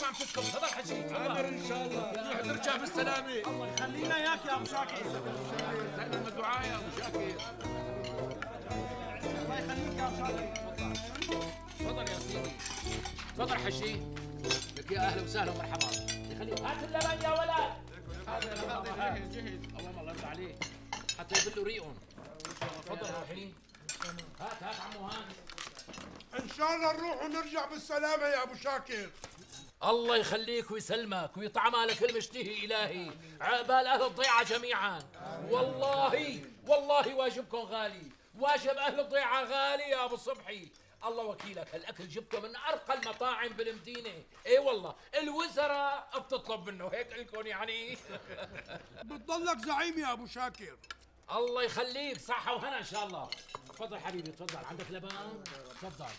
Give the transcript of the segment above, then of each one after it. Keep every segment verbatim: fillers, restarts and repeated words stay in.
عم تسكت. تفضل حجي. حاضر ان شاء الله. ترجع بالسلامه. الله يخلينا اياك يا ابو شاكر. سلم الدعاء يا ابو شاكر. الله يخليك يا ابو شاكر. تفضل يا سيدي. تفضل حجي. لك يا اهلا وسهلا ومرحبا. يخليك. هات اللبن يا ولد. هذا هذا جاهز جاهز. اللهم الله يرضى عليك. حتى يبلوا ريقهم. تفضل روحي. هات هات عمو هان. ان شاء الله نروح ونرجع بالسلامه يا ابو شاكر. الله يخليك ويسلمك ويطعمها لك المشتهي إلهي عقبال أهل الضيعة جميعا. والله والله واجبكم غالي، واجب أهل الضيعة غالي يا أبو صبحي. الله وكيلك هالأكل جبته من أرقى المطاعم بالمدينة. إيه والله الوزراء بتطلب منه هيك لكم يعني. بتضلك زعيم يا ابو شاكر. الله يخليك صحة وهنا إن شاء الله. تفضل حبيبي تفضل. عندك لبن؟ تفضل.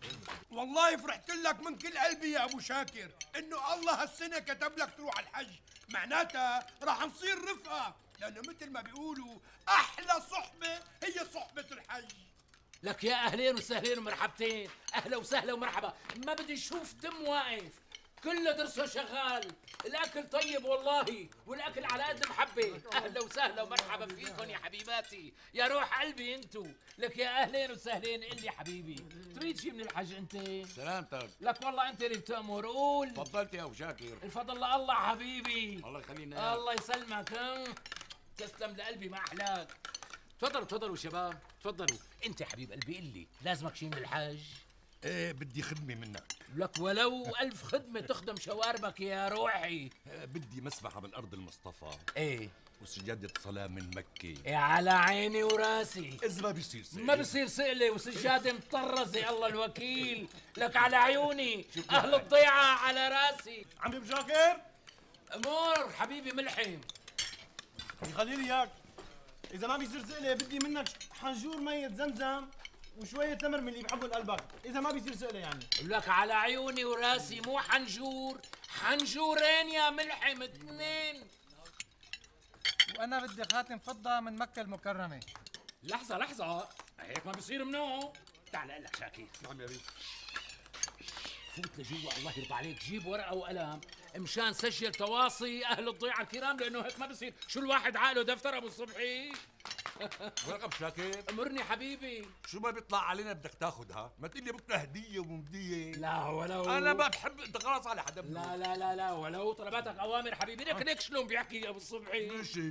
والله فرحت لك من كل قلبي يا ابو شاكر انه الله هالسنه كتب لك تروح الحج، معناتها راح نصير رفقه، لانه مثل ما بيقولوا احلى صحبه هي صحبه الحج. لك يا اهلين وسهلين ومرحبتين. اهلا وسهلا ومرحبا. ما بدي اشوف دم واقف، كله درسه شغال. الاكل طيب والله، والاكل على قد محبه. اهلا وسهلا ومرحبا فيكم يا حبيباتي يا روح قلبي انتو. لك يا اهلين وسهلين. قل لي حبيبي تريد شيء من الحج انت؟ سلامتك. لك والله انت اللي بتامر. قول. تفضلت يا ابو شاكر. الفضل لله حبيبي. الله يخلينا. الله يسلمك. ها تسلم لقلبي ما احلاك. تفضلوا تفضلوا شباب تفضلوا. انت حبيب قلبي قل لي لازمك شيء من الحج؟ ايه بدي خدمه منك. لك ولو ألف خدمة تخدم شواربك يا روحي. إيه بدي مسبحه بالارض المصطفى. ايه وسجادة صلاة من مكة. إيه على عيني وراسي. إذا ما بيصير سئلة. ما بصير سئلة وسجادة مطرزة الله الوكيل. لك على عيوني. أهل الضيعة على راسي. عمي ابو شاكر أمور حبيبي ملحم. يخلي لي اياك. اذا ما بيصير سئله بدي منك حنجور مية زمزم وشوية تمر من اللي بحبهم قلبك، إذا ما بيصير سئلة يعني. لك على عيوني وراسي. مو حنجور، حنجورين يا ملحم اثنين. وانا بدي خاتم فضة من مكة المكرمة. لحظة لحظة، هيك ما بيصير منو. تعال اقول لك شاكر. نعم يا بيه. فوت لجوا الله يرضى عليك، جيب ورقة وقلم مشان سجل تواصي أهل الضيعة الكرام، لأنه هيك ما بصير. شو الواحد عقله دفتر أبو الصبحي؟ ورقة بشاكر. أمرني حبيبي. شو ما بيطلع علينا بدك تاخذها، ما تقول لي بكره هدية وممدية. لا ولو أنا ما بحب أنت خلاص على حدا. لا لا لا لا ولو طلباتك أوامر حبيبي. لك ليك شلون بيحكي أبو الصبحي؟ ماشي.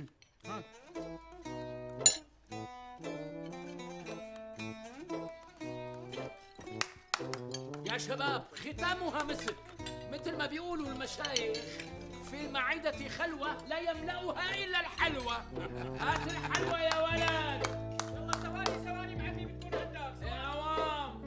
يا شباب ختامها مسك، مثل ما بيقولوا المشايخ في المعدة خلوة لا يملأها إلا الحلوة. هات الحلوة يا ولد. يلا ثواني ثواني معلمي بتكون هداك. يا عوام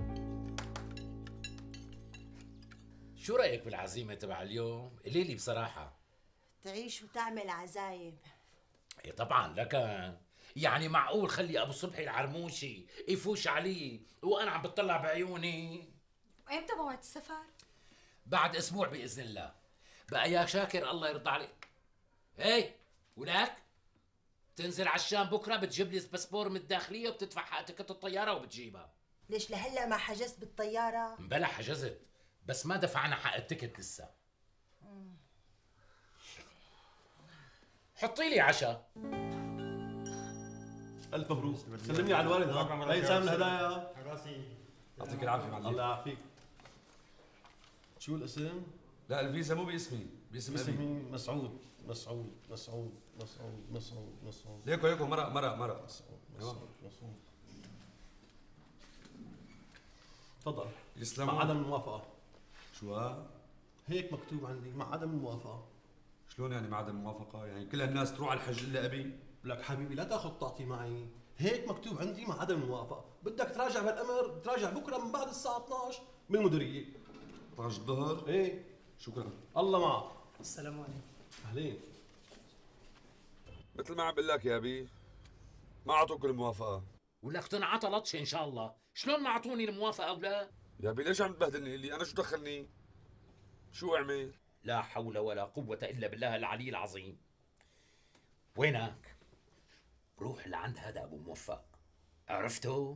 شو رأيك بالعزيمة تبع اليوم؟ قولي لي بصراحة. تعيش وتعمل عزايم. إيه طبعا لك. يعني معقول خلي أبو صبحي العرموشي يفوش علي وأنا عم بتطلع بعيوني؟ امتى موعد السفر؟ بعد اسبوع باذن الله. بقى يا شاكر الله يرضى عليك. هي ولك تنزل على الشام بكره بتجيب لي باسبور من الداخليه وبتدفع حق تكت الطياره وبتجيبها. ليش لهلا ما حجزت بالطياره؟ بلا حجزت بس ما دفعنا حق التكت لسه. حطي لي عشاء. ألف مبروك. سلمني على الوالد. ها هي سام الهدايا. راسي. يعطيك العافية معلم. الله يعافيك. شو الاسم؟ لا الفيزا مو باسمي، باسم ابي. اسمي مسعود مسعود مسعود مسعود مسعود مسعود. ليكو ليكو مرق مرق مرق. مسعود مسعود مسعود. تفضل. يسلموا. مع عدم الموافقة. شو ها؟ هيك مكتوب عندي مع عدم الموافقة. شلون يعني مع عدم الموافقة؟ يعني كل الناس تروح على الحج الا ابي؟ لك حبيبي لا تاخذ تعطي معي، هيك مكتوب عندي مع عدم الموافقة، بدك تراجع بهالامر تراجع بكره من بعد الساعة اثنعش من المديرية. اثنعش الظهر؟ ايه شكرا. الله معك. السلام عليكم. اهلين. مثل ما عم بقول لك يا ابي ما اعطوك الموافقة. ولك تنعطى لطشه ان شاء الله. شلون ما اعطوني الموافقه او لا؟ يا ابي ليش عم تبهدلني؟ اللي انا شو دخلني؟ شو اعمل؟ لا حول ولا قوة الا بالله العلي العظيم. وينك؟ روح لعند هذا ابو موفق، عرفته؟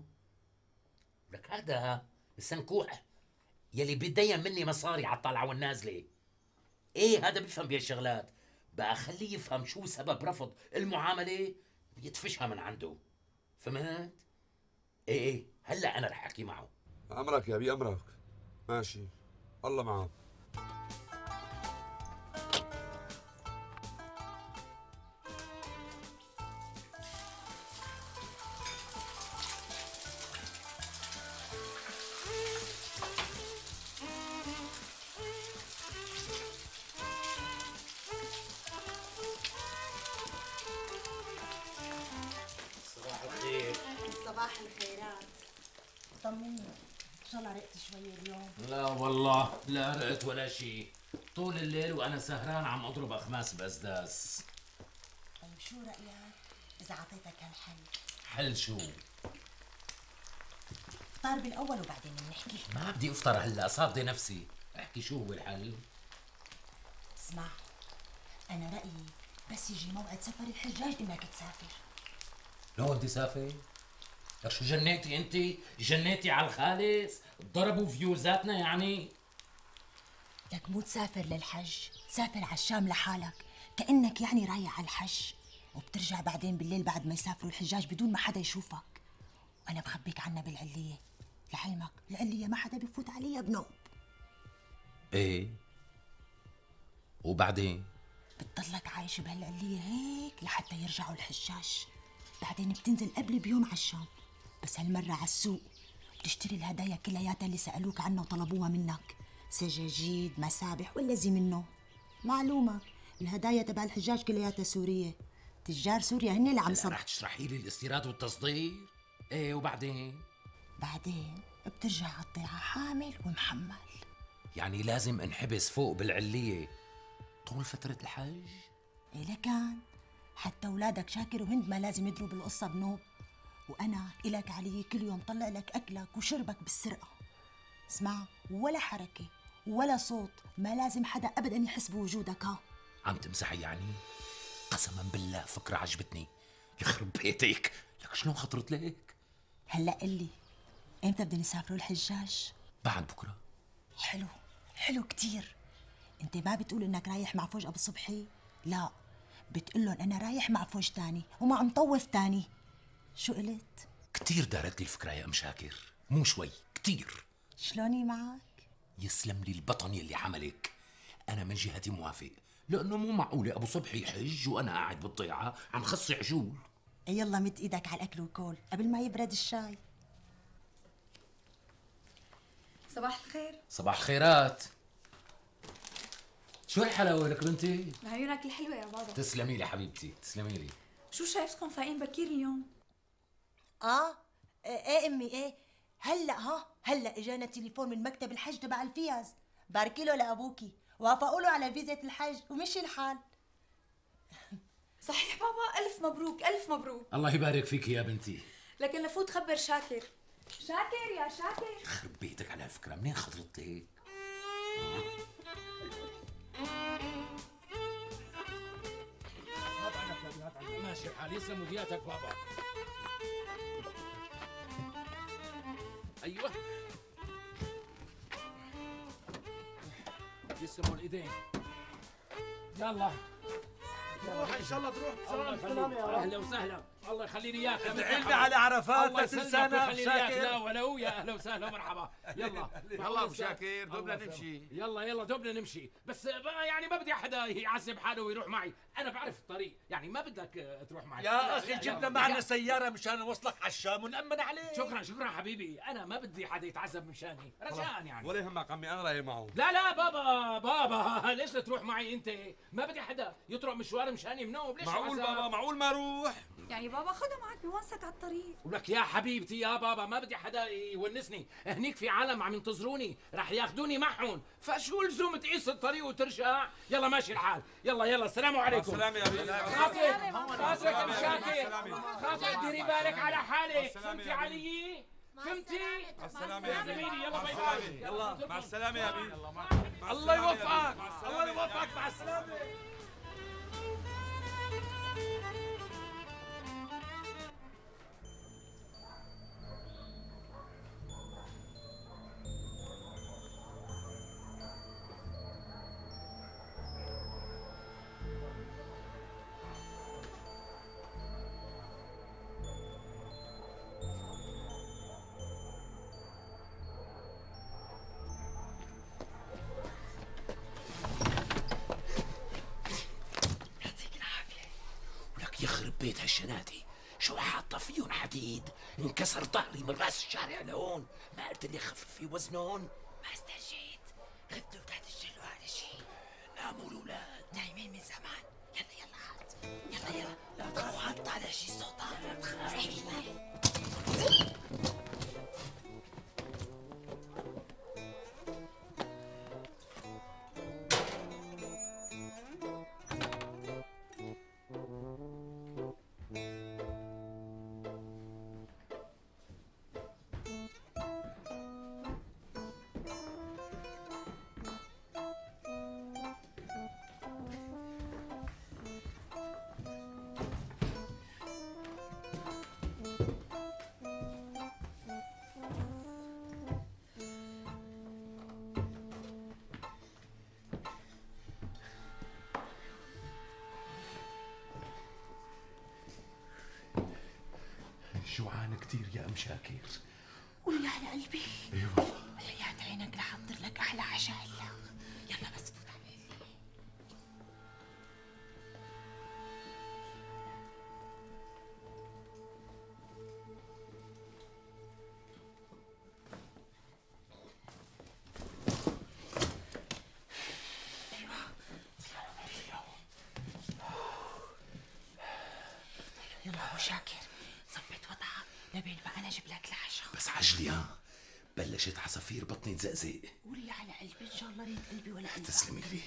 لك هذا السنكوح يلي بيدين مني مصاري على الطالعة والنازلة. ايه هذا بيفهم بهالشغلات. بقى خليه يفهم شو سبب رفض المعامله يدفشها من عنده. فهمت؟ ايه ايه هلا انا رح احكي معه. امرك يا ابي امرك. ماشي الله معك. صباح الخير. صباح الخيرات. طمني، ان شاء الله رقت شوي اليوم. لا والله لا رقت ولا شيء، طول الليل وانا سهران عم اضرب اخماس باسداس. طيب شو رايك اذا اعطيتك هالحل؟ حل شو؟ افطر بالاول وبعدين بنحكي. ما بدي افطر هلا، صادي نفسي. احكي شو هو الحل؟ اسمع، انا رايي بس يجي موعد سفر الحجاج انك تسافر. لو بدي سافر؟ لك شو جنيتي انت؟ جنيتي على الخالص؟ ضربوا فيوزاتنا يعني؟ لك مو تسافر للحج، تسافر على الشام لحالك، كأنك يعني رايح على الحج، وبترجع بعدين بالليل بعد ما يسافروا الحجاج بدون ما حدا يشوفك. وأنا بخبيك عنا بالعلية، لعلمك العلية ما حدا بفوت عليها بنوب. ايه وبعدين؟ بتضلك عايش بهالعلية هيك لحتى يرجعوا الحجاج، بعدين بتنزل قبل بيوم على الشام، بس هالمرة على السوق بتشتري الهدايا كلياتها اللي سألوك عنها وطلبوها منك، سجاجيد، مسابح ولا زي منه. معلومة الهدايا تبع الحجاج كلياتها سورية، تجار سوريا هن اللي عم هلا صب. رح تشرحي لي الاستيراد والتصدير؟ ايه وبعدين؟ بعدين بترجع على الضيعة حامل ومحمل. يعني لازم انحبس فوق بالعلية طول فترة الحج؟ إيه لكان حتى أولادك شاكر وهند ما لازم يدروا بالقصة بنوب، وأنا إلك علي كل يوم طلع لك أكلك وشربك بالسرقة. اسمع، ولا حركة ولا صوت، ما لازم حدا أبدا يحس بوجودك. ها عم تمزحي يعني؟ قسما بالله فكرة عجبتني، يخرب بيتك. لك شلون خطرت لك؟ هلا قلي إمتى بدنا نسافروا الحجاج؟ بعد بكرة. حلو حلو كتير. انت ما بتقول انك رايح مع فوج ابو صبحي؟ لا، بتقول انا رايح مع فوج تاني ومع مطوف تاني. شو قلت؟ كتير دارت لي الفكرة يا ام شاكر، مو شوي، كتير. شلوني معك؟ يسلم لي البطن يلي عملك. انا من جهتي موافق، لانه مو معقولة ابو صبحي يحج وانا قاعد بالضيعة عم خصي عجول. يلا مد ايدك على الاكل والكول قبل ما يبرد الشاي. صباح الخير. صباح الخيرات. شو الحلاوة لك بنتي؟ عيونك الحلوة يا بابا. تسلمي لي حبيبتي، تسلمي لي. شو شايفتكم فايقين بكير اليوم؟ اه ايه امي ايه، هلا ها هلا اجانا تليفون من مكتب الحج تبع الفياز، باركي له لابوكي، وافقوا له على فيزة الحج ومشي الحال. صحيح بابا، ألف مبروك ألف مبروك. الله يبارك فيك يا بنتي. لكن لفوت خبر شاكر. شاكر يا شاكر. يخرب بيتك على هالفكرة، منين خطرت لك؟ ماشي الحال، يسلم ودياتك بابا. ايوه يسلموا الايدين. يلا روح ان شاء الله تروح الله بسلام يخليك. يا رب. اهلا وسهلا، الله يخلي لي اياك. ادعي لنا على عرفات الله لا يسلمك تنسانا ويخلي لي اياك. لا شاكر. ولو، يا اهلا وسهلا ومرحبا. يلا يلا ابو شاكر دوبنا نمشي. يلا يلا دوبنا نمشي، بس بقى يعني ما بدي حدا يعذب حاله ويروح معي، انا بعرف الطريق، يعني ما بدك تروح معي. يا اخي لا، جبنا لا. معنا سياره مشان نوصلك على الشام ونأمن عليك. شكرا شكرا حبيبي، انا ما بدي حدا يتعذب مشاني، رجاء يعني. ولا يهمك عمي انا رايح معه. لا لا بابا بابا ليش لا تروح معي انت؟ ما بدي حدا يطرق مشوار مشاني منوب. ليش معقول عذاب؟ بابا معقول ما اروح؟ يعني بابا خدها معك بونسك على الطريق. ولك يا حبيبتي يا بابا ما بدي حدا يونسني، هنيك في عالم عم ينتظروني رح ياخذوني معهم، فشو لزوم تقيس الطريق وترجع؟ يلا ماشي الحال، يلا يلا السلام عليكم. السلام يا ابي. خاطر خاطر يا شاكر، السلامة. خاطر ديري بالك على حالك، السلامة فهمتي يا علي؟ فهمتي؟ مع السلامة يا ابي. زميلي يلا مع باي السلامة. باي. يلا مع السلامة يا ابي. الله يوفقك الله يوفقك مع السلامه. بيت هالشناتي شو حاطة فيهم حديد؟ انكسر ظهري من راس الشارع لهون، ما قلت لي خفف في وزنهم؟ ما استرجيت، غبتوا بدها تشتغلوا على شيء. ناموا الأولاد نايمين من زمان. يلا يلا هات، يلا يلا لا تخاف، حط على شيء صوتها. لا تخاف. جوعان كتير يا ام شاكر. قولي على قلبي. اي والله. حياة عينك لحضر لك احلى عشاء هلا. يلا بس فوت علي. يلا ابو شاكر ظبط وضعك لبين ما انا اجيب لك العشاء. بس عجلي ها، بلشت عصافير بطني تزقزق. قولي على قلبي ان شاء الله ريت قلبي ولا قلبك. تسلمي لي.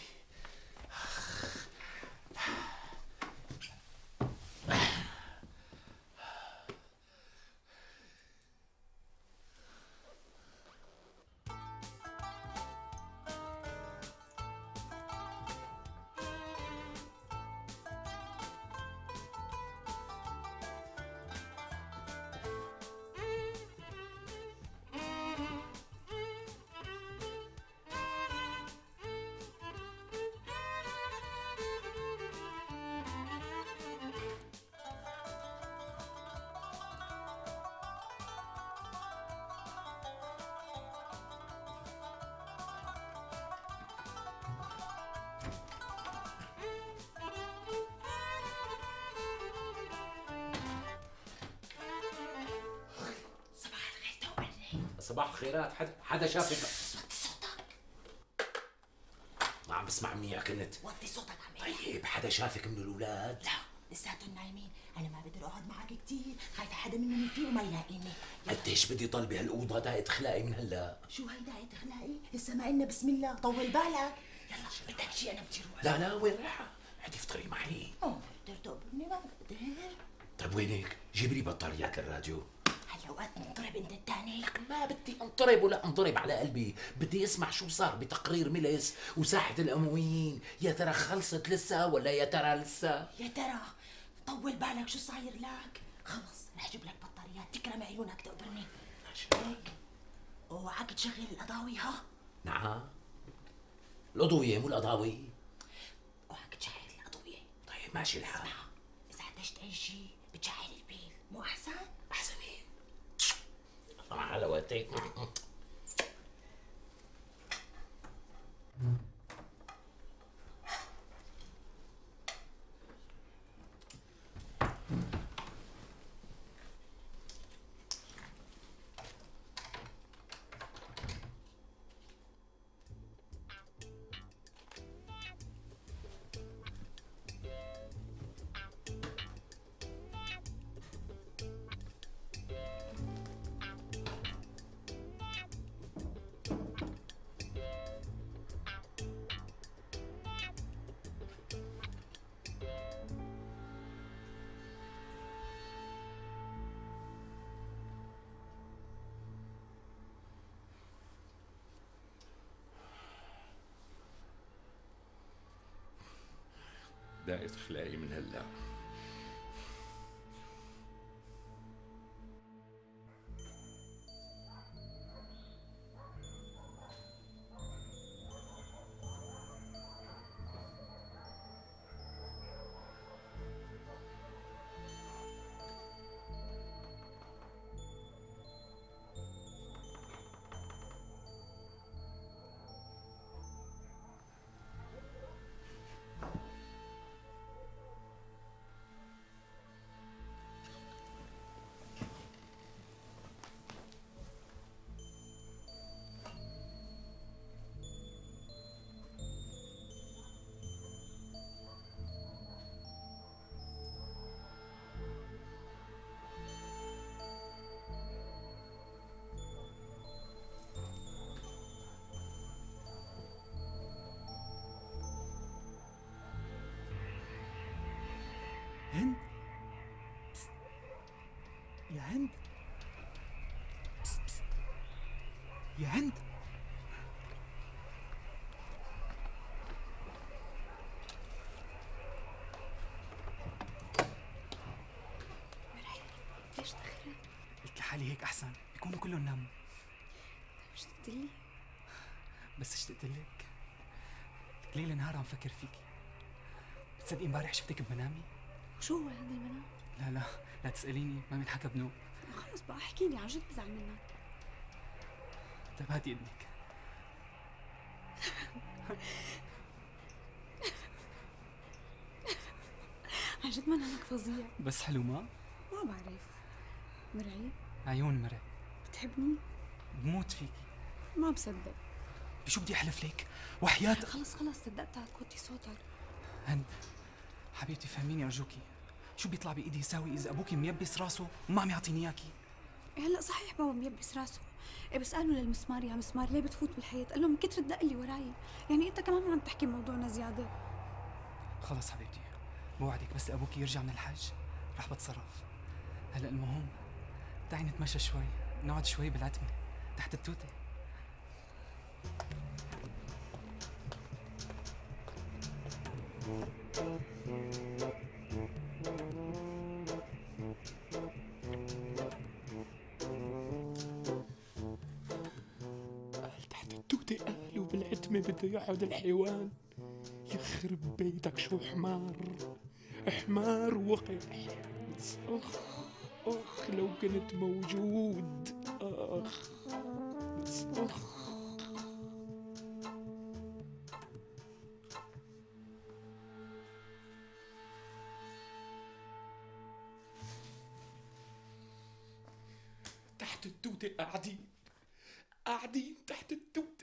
صباح الخيرات. حد حدا شافك؟ وطي صوتك. ما عم بسمع منيح كنت. وطي صوتك عمي. طيب حدا شافك من الاولاد؟ لا لساتهم نايمين، انا ما بقدر اقعد معك كثير، خايفه حدا منهم يفيق وما يلاقيني. قديش بدي ضل بهالاوضه داقة تخلقي من هلا؟ شو هي داعي تخلقي؟ لسه ما قلنا بسم الله، طول بالك. يلا بدك شيء انا بدي اروح. لا لا وين رايحه؟ بدي افطري معي. اه بقدر تقبرني ما بقدر. طيب وينك؟ جيب لي بطاريات الراديو. هلا وقت نضرب انت الثاني. لك ما بدي انضرب ولا انضرب على قلبي، بدي اسمع شو صار بتقرير ميليس وساحة الأمويين، يا ترى خلصت لسه ولا يا ترى لسه؟ يا ترى طول بالك شو صاير لك؟ خلص رح اجيب لك بطاريات تكرم عيونك تقبرني. هيك اوعك تشغل القضاوي ها؟ نعم الأضوية مو القضاوي. اوعك تشغل القضوية. طيب ماشي الحال. اسمع إذا احتجت أي شيء بتشغل البيل، مو أحسن؟ أحسن إيه؟ الله على وقتك. داقة خلاقي من هلا. يا هند بس بس. يا هند ليش تأخرت؟ لك حالي هيك احسن، بيكونوا كلهم ناموا. مش تقتلي؟ بس اشتقت لك، ليل نهار عم فكر فيكي. بتصدقي امبارح شفتك بمنامي؟ شو هو هذا المنام؟ لا لا لا تسأليني، ما بينحكى بنوم. خلص بقى احكي لي، عن جد بزعل منك. طيب هاتي اذنك. عن جد منامك فظيع. بس حلو ما؟ ما بعرف. مرعي؟ عيون مرة. بتحبني؟ بموت فيكي. ما بصدق. بشو بدي احلف لك؟ وحياة خلص خلص صدقتك، كوتي صوتك. هند حبيبتي فهميني ارجوكي، شو بيطلع بايدي يساوي اذا ابوكي ميبس راسه وما عم يعطيني اياكي؟ هلا صحيح بابا ميبس راسه، إيه بس قالوا للمسمار يا مسمار ليه بتفوت بالحيط؟ قال له من كتر الدق اللي وراي، يعني انت كمان عم تحكي موضوعنا زياده. خلص حبيبتي بوعدك بس ابوكي يرجع من الحج رح بتصرف. هلا المهم تعي نتمشى شوي، نقعد شوي بالعتمه تحت التوته. قال تحت التوتة قال وبالعتمة بده يقعد الحيوان. يخرب بيتك شو حمار، حمار وقح. اخ اخ لو كنت موجود. اخ اخ تحت التوتة قاعدين قاعدين تحت التوتة.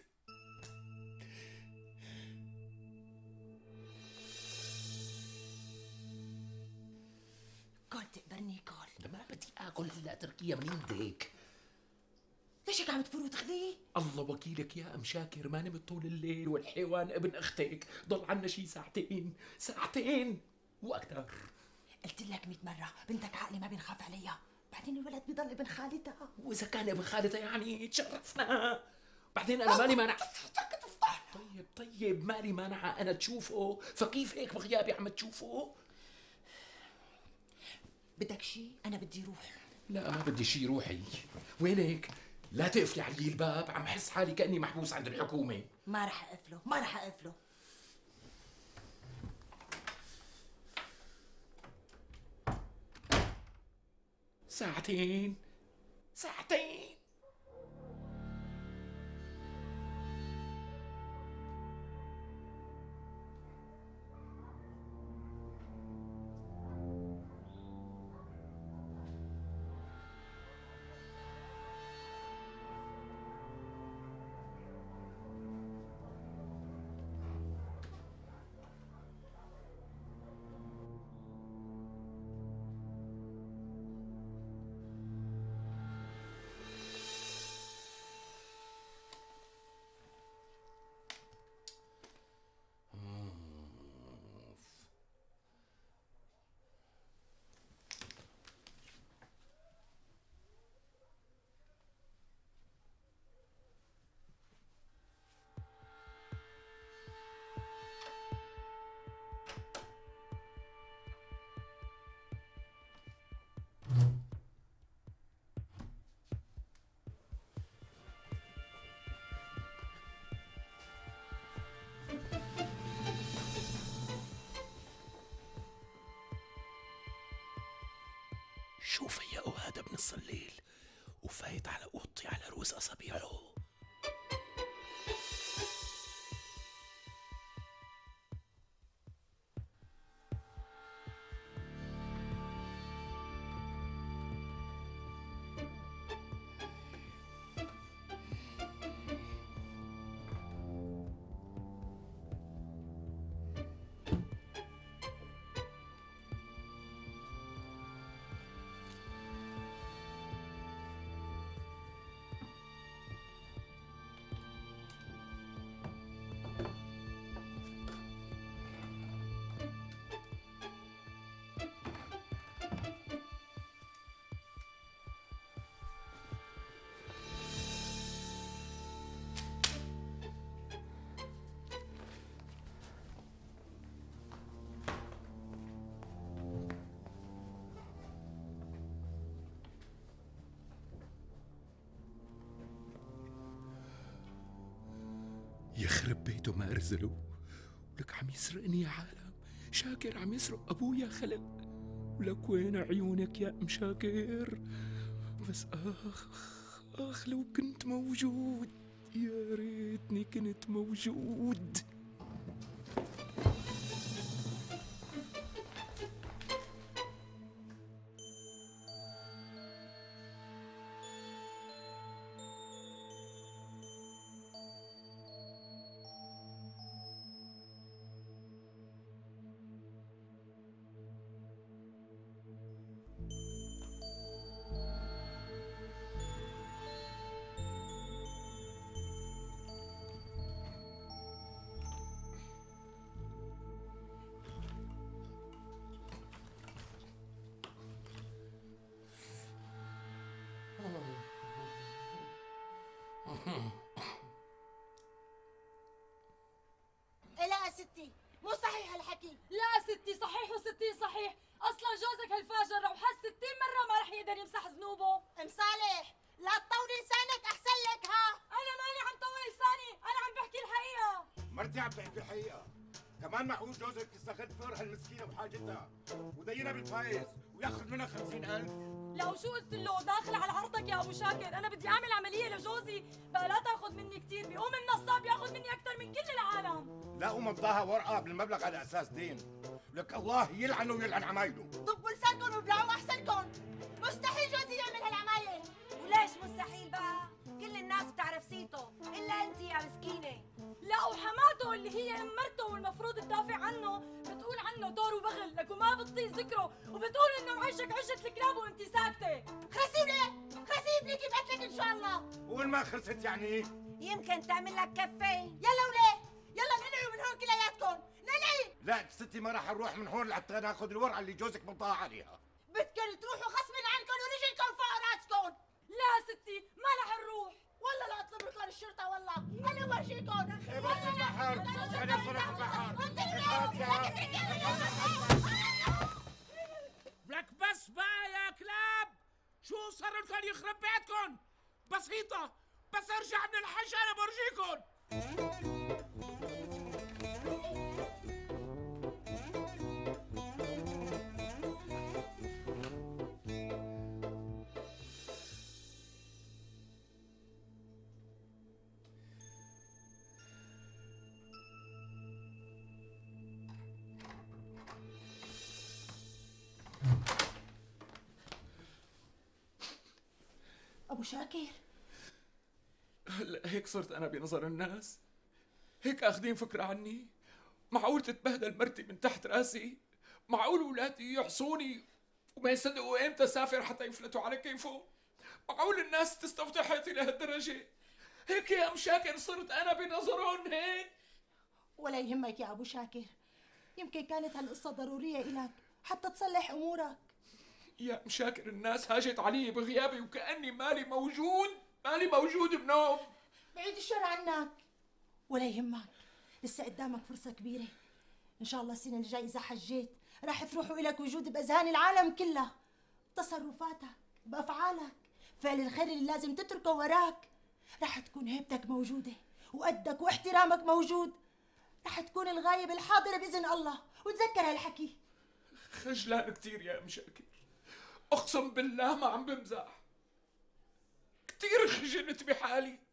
كل تقبرني كل. ما بدي اكل هلا تركيا من عندك. ليش هيك عم تفور وتخليه؟ الله وكيلك يا ام شاكر، ما نمت طول الليل والحيوان ابن اختك ضل عنا شي ساعتين ساعتين واكثر. قلت لك مئة مرة بنتك عقلي ما بينخاف عليها، بعدين الولد بيضل ابن خالتها. واذا كان ابن خالتها يعني تشرفنا. بعدين انا مالي مانع. طيب طيب مالي مانعة انا تشوفه، فكيف هيك بغيابي عم تشوفه؟ بدك شي؟ انا بدي روح. لا ما بدي شي، روحي. وينك؟ لا تقفلي علي الباب، عم حس حالي كأني محبوس عند الحكومة. ما رح اقفله، ما رح اقفله. ساعتين ساعتين. شو فيقوا هذا بنص الليل وفايت على اوضتي على رؤوس اصابيعه؟ يخرب بيته ما ارزله، ولك عم يسرقني يا عالم. شاكر عم يسرق ابويا خلق، ولك وين عيونك يا ام شاكر؟ بس اخ اخ لو كنت موجود، يا ريتني كنت موجود. لا ستي مو صحيح هالحكي. لا ستي صحيح وستين صحيح. اصلا جوزك هالفاجر لو حس ستين مره ما رح يقدر يمسح ذنوبه. ام صالح لا تطولي لسانك احسن لك. ها انا ماني عم طول لساني، انا عم بحكي الحقيقه. مرتي عم تحكي الحقيقه. كمان معقول جوزك يستغل فقرها المسكينه بحاجتها ودينها بالفايز وياخذ منها خمسين ألف؟ لا وشو قلت له؟ داخل على عرضك يا ابو شاكر، انا بدي اعمل عمليه لجوزي بقى لا تاخذ مني كثير، بيقوم النصاب ياخذ مني اكثر من كل العالم. لا ومضاها ورقه بالمبلغ على اساس دين. لك الله يلعنه ويلعن عمايله. طبوا لسانكم وابلعوا احسنكم. مستحيل جوزي يعمل هالعمايل. وليش مستحيل بقى؟ كل الناس بتعرف سيته الا انت يا مسكينه. لا وحماته اللي هي ام مرته والمفروض تدافع عنه بتقول عنه دور وبغل، لك وما بتطيق ذكره وبتقول انه معيشك عشة الكلاب وانت ساكته. خسيبه خسيب ليكي بقتلك ان شاء الله. وين ما خلصت يعني؟ يمكن تعمل لك كفه. يلا وليه يلا نقلعوا من هون كلياتكم نقلعي. لا ستي ما راح نروح من هون لحتى ناخذ الورقه اللي جوزك مضاها عليها. بدكم تروحوا غصبا عنكم ورجلكم فوق راسكم. لا ستي ما رح نروح. والله لا اطلب لكم الشرطه. والله انا بورجيكم. خيبات البحر انا فرح البحر. لك بس بقى يا كلاب، شو صار لكم يخرب بيتكم؟ بسيطة، بس ارجع من الحج انا برجيكم. ابو شاكر هلا هيك صرت انا بنظر الناس؟ هيك اخذين فكرة عني؟ معقول تتبهدل مرتي من تحت راسي؟ معقول اولادي يحصوني وما يصدقوا امتى سافر حتى يفلتوا على كيفه؟ معقول الناس تستفتح حياتي لهالدرجة؟ هيك يا ام شاكر صرت انا بنظرهم هيك؟ ولا يهمك يا ابو شاكر، يمكن كانت هالقصة ضرورية إلك حتى تصلح امورك. يا ام شاكر الناس هاجت علي بغيابي وكأني مالي موجود، مالي موجود بنوم. بعيد الشر عنك. ولا يهمك لسه قدامك فرصة كبيرة. إن شاء الله السنة الجاي إذا حجيت راح تروحوا إلك وجود بأذهان العالم كلها. تصرفاتك بأفعالك فعل الخير اللي لازم تتركه وراك راح تكون هيبتك موجودة وقدك واحترامك موجود. راح تكون الغاية بالحاضرة بإذن الله. وتذكر هالحكي. خجلان كتير يا ام شاكر، اقسم بالله ما عم بمزح، كتير خجلت بحالي.